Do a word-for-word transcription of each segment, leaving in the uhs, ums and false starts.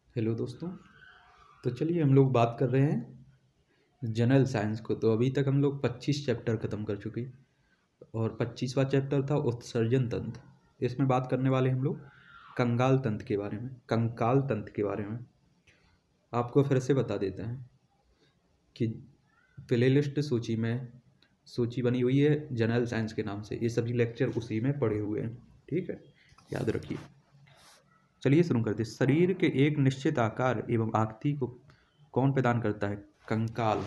Hello दोस्तों। तो चलिए हम लोग बात कर रहे हैं जनरल साइंस को। तो अभी तक हम लोग पच्चीस चैप्टर ख़त्म कर चुके और पच्चीसवां चैप्टर था उत्सर्जन तंत्र। इसमें बात करने वाले हम लोग कंकाल तंत्र के बारे में कंकाल तंत्र के बारे में आपको फिर से बता देते हैं कि प्लेलिस्ट सूची में सूची बनी हुई है जनरल साइंस के नाम से। ये सभी लेक्चर उसी में पड़े हुए हैं, ठीक है, याद रखिए। चलिए शुरू करते हैं। शरीर के एक निश्चित आकार एवं आकृति को कौन प्रदान करता है? कंकाल।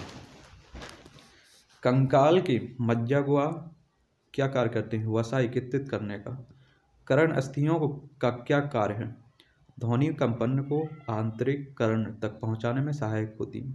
कंकाल के मज्जागुआ क्या कार्य करते हैं? वसा एकत्रित करने का। कर्ण अस्थियों को का क्या कार्य है? ध्वनि कंपन को आंतरिक कर्ण तक पहुंचाने में सहायक होती है।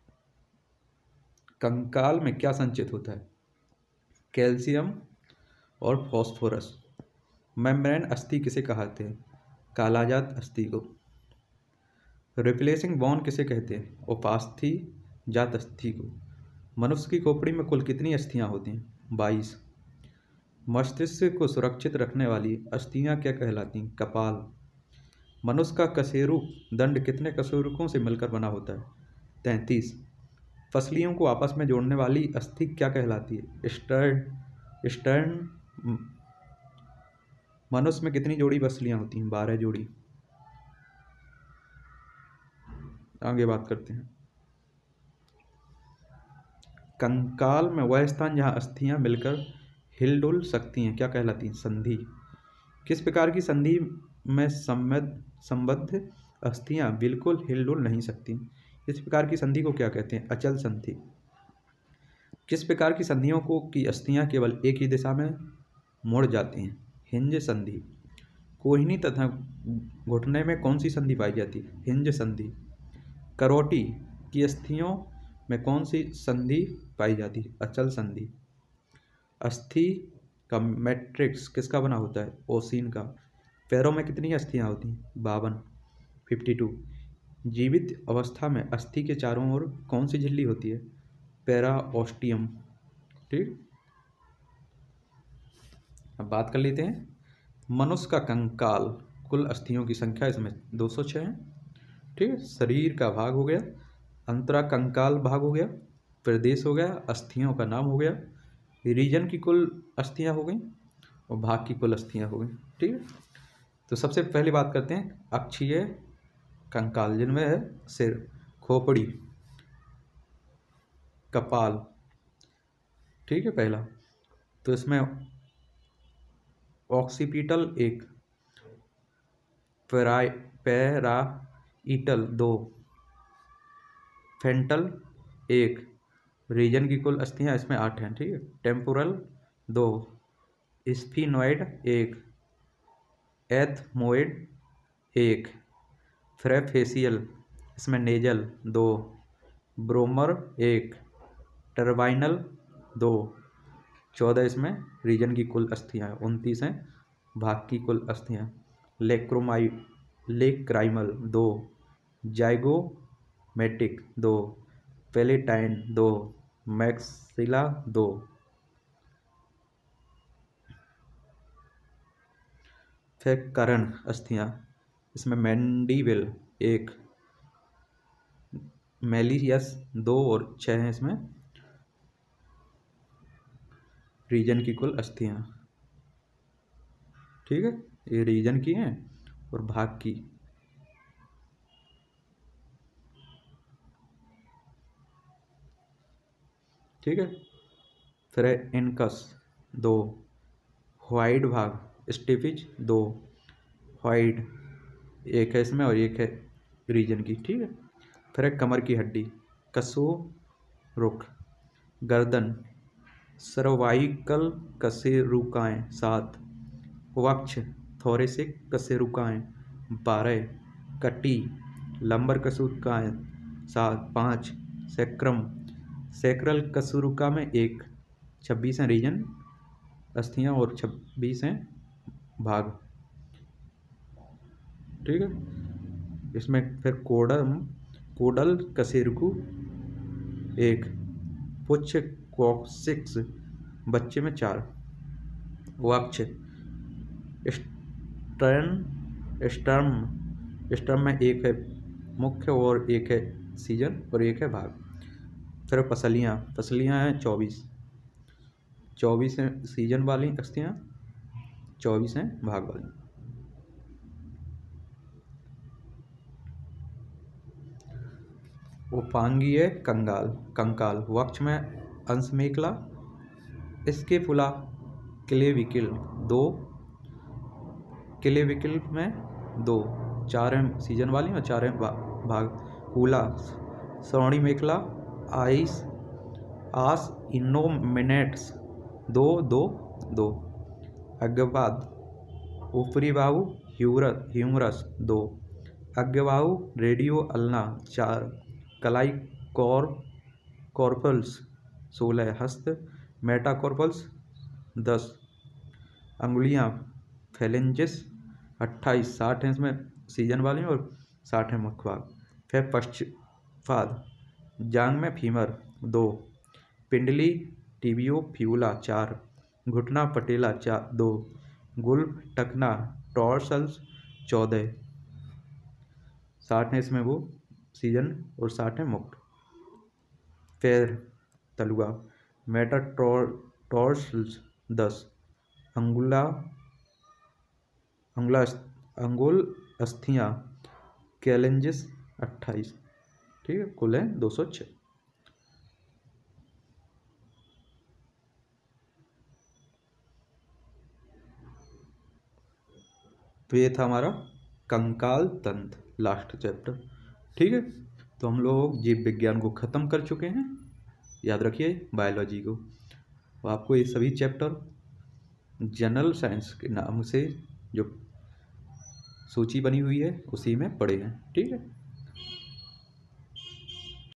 कंकाल में क्या संचित होता है? कैल्शियम और फॉस्फोरस। मेम्ब्रेन अस्थि किसे कहते हैं? कालाजात अस्थि को। रिप्लेसिंग बोन किसे कहते हैं? उपास्थि जात अस्थि को। मनुष्य की खोपड़ी में कुल कितनी अस्थियां होती हैं? बाईस। मस्तिष्क को सुरक्षित रखने वाली अस्थियां क्या कहलाती हैं? कपाल। मनुष्य का कशेरुक दंड कितने कशेरुकों से मिलकर बना होता है? तैंतीस। फसलियों को आपस में जोड़ने वाली अस्थि क्या कहलाती है? स्टर्न स्टर्न मनुष्य में कितनी जोड़ी फसलियां होती हैं? बारह जोड़ी। आगे बात करते हैं। कंकाल में वह स्थान जहां अस्थियां मिलकर हिलडुल सकती हैं क्या कहलाती हैं? संधि। किस प्रकार की संधि में संबद्ध संबद्ध अस्थियां बिल्कुल हिलडुल नहीं सकती? इस प्रकार की संधि को क्या कहते हैं? अचल संधि। किस प्रकार की संधियों को की अस्थियां केवल एक ही दिशा में मुड़ जाती हैं? हिंज संधि। कोहिनी तथा घुटने में कौन सी संधि पाई जाती है? हिंज संधि। करोटी की अस्थियों में कौन सी संधि पाई जाती है? अचल संधि। अस्थि का मैट्रिक्स किसका बना होता है? ओसिन का। पैरों में कितनी अस्थियां होती हैं? बावन। Fifty two. जीवित अवस्था में अस्थि के चारों ओर कौन सी झिल्ली होती है? पैराओस्टियम। ठीक, अब बात कर लेते हैं। मनुष्य का कंकाल कुल अस्थियों की संख्या इसमें दो सौ छः है। ठीक है, शरीर का भाग हो गया, अंतरा कंकाल भाग हो गया, प्रदेश हो गया, अस्थियों का नाम हो गया, रीजन की कुल अस्थियां हो गई और भाग की कुल अस्थियां हो गई। ठीक है, तो सबसे पहले बात करते हैं अक्षीय कंकाल, जिनमें है सिर, खोपड़ी, कपाल। ठीक है, पहला तो इसमें ऑक्सीपिटल एक, पैराई पैराइटल दो, फेंटल एक। रीजन की कुल अस्थियां इसमें आठ हैं। ठीक है, टेम्पोरल दो, स्फिनोइड एक, एथमोइड एक, फ्रेफेसियल इसमें नेजल दो, ब्रोमर एक, टर्बाइनल दो। चौदह इसमें रीजन की कुल अस्थियां, उनतीस हैं भाग की कुल अस्थियां। लेक्रोमाई लेक्राइमल दो, जाइगोमेटिक दो, पेलेटाइन दो, मैक्सिला दो। फिर कर्ण अस्थियां, इसमें मैंडिबिल एक, मेलियस दो और छः हैं इसमें रीजन की कुल अस्थियां। ठीक है, ये रीजन की हैं और भाग की। ठीक है, फिर है इनकस दो, व्हाइट भाग, स्टिफिज दो, व्हाइट एक है इसमें और एक है रीजन की। ठीक है, फिर है कमर की हड्डी, कसो रुख, गर्दन, सर्वाइकल कशेरुकाएँ सात, वक्ष, थोरेसिक कशेरुकाएँ बारह, कटी, लंबर कशेरुकाएँ सात पाँच, सैक्रम, सैक्रल कशेरुका में एक, छब्बीस हैं रीजन अस्थियां और छब्बीस हैं भाग। ठीक है, इसमें फिर कोडम कोडल कशेरुकु एक, पुच्छ कॉक्सिक्स बच्चे में चार, वक्ष, स्टर्न स्टर्म स्टर्म में एक है मुख्य और एक है सीजन और एक है भाग। फिर पसलियाँ, पसलियाँ हैं चौबीस, चौबीस हैं सीजन वाली अस्थियाँ, चौबीस हैं भाग वाली। उपांगीय कंगाल, कंकाल, वक्ष में अंश मेखला, इसके फुला क्लेविकल दो, क्लेविकल में दो, चार हैं सीजन वाली और चार हैं भाग। कूला श्रोणी मेखला, आइस आस इनोमिनेट्स दो दो दो। अग्रपाद ऊपरी बाहु ह्यूमरस दो, अग्रबाहु रेडियो अल्ना चार, कलाई कॉर कॉर्पल्स सोलह, हस्त मेटाकॉर्पल्स दस, अंगुलियां फेलेंजिस अट्ठाईस, साठ हैं इसमें सीजन वाली और साठ हैं मुख्य भाग। फिर पश्चपाद जांग में फीमर दो, पिंडली टिबियो फ्यूला चार, घुटना पटेला चार दो, गुल्फ टकना टॉर्सल्स चौदह, साठ हैं इसमें वो सीजन और साठ हैं मुक्त। पैर तलुआ मेटाटॉर्सल्स दस, अंगुला अंगुला अंगुल अस्थियाँ कैलेंजिस अट्ठाईस। ठीक है, कुल है दो सौ छः। तो ये था हमारा कंकाल तंत्र लास्ट चैप्टर। ठीक है, तो हम लोग जीव विज्ञान को ख़त्म कर चुके हैं, याद रखिए बायोलॉजी को। तो आपको ये सभी चैप्टर जनरल साइंस के नाम से जो सूची बनी हुई है उसी में पढ़े हैं। ठीक है।